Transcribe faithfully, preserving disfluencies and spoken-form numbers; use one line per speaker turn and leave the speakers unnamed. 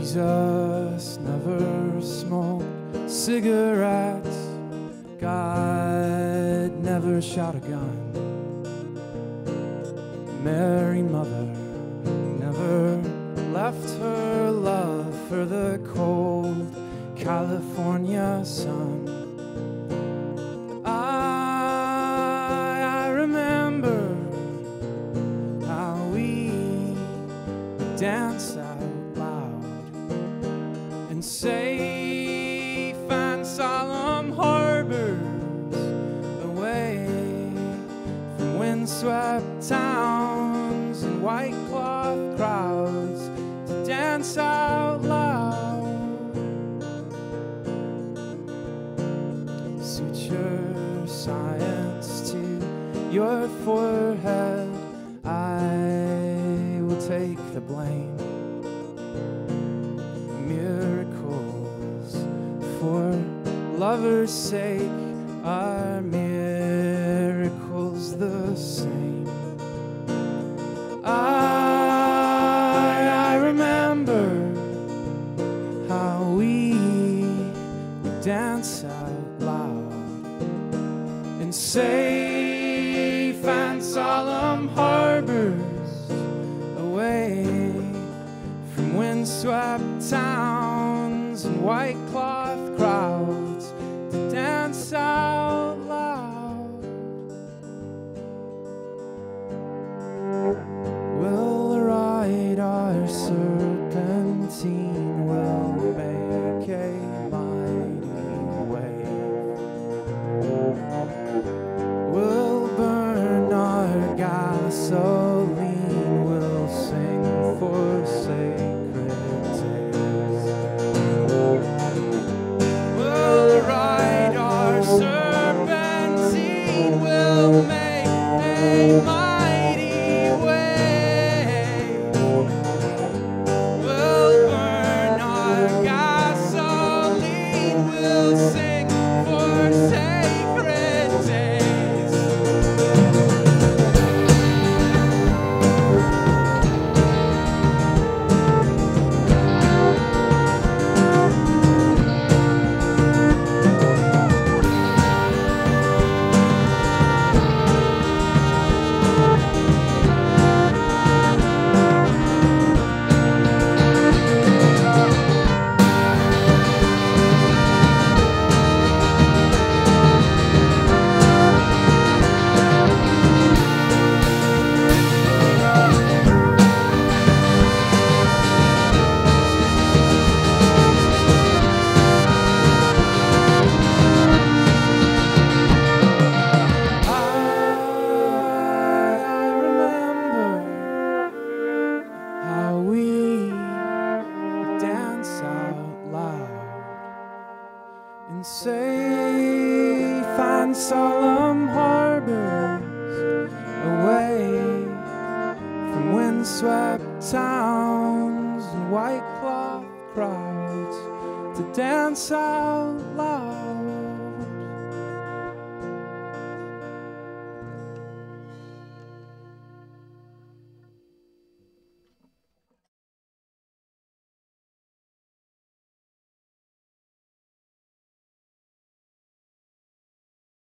Jesus never smoked cigarettes. God never shot a gun. Mary Mother never left her love for the cold California sun. I, I remember how we danced out loud in safe and solemn harbors, away from windswept towns and white cloth crowds, to dance out loud. Suture science to your forehead, I will take the blame. Miracles for lovers' sake are miracles the same. I, I remember how we would dance out loud in safe and solemn harbors, away from windswept towns and white cloth crowds, to dance out loud. We'll ride our serpentine, we'll make a mighty wave. We'll burn our gasoline, we'll sing for sacred days. We'll ride our serpentine, we'll make a mighty wave. We'll burn our gasoline, we'll sing for sacred days. In safe and solemn harbors, away from windswept towns and white cloth crowds, to dance out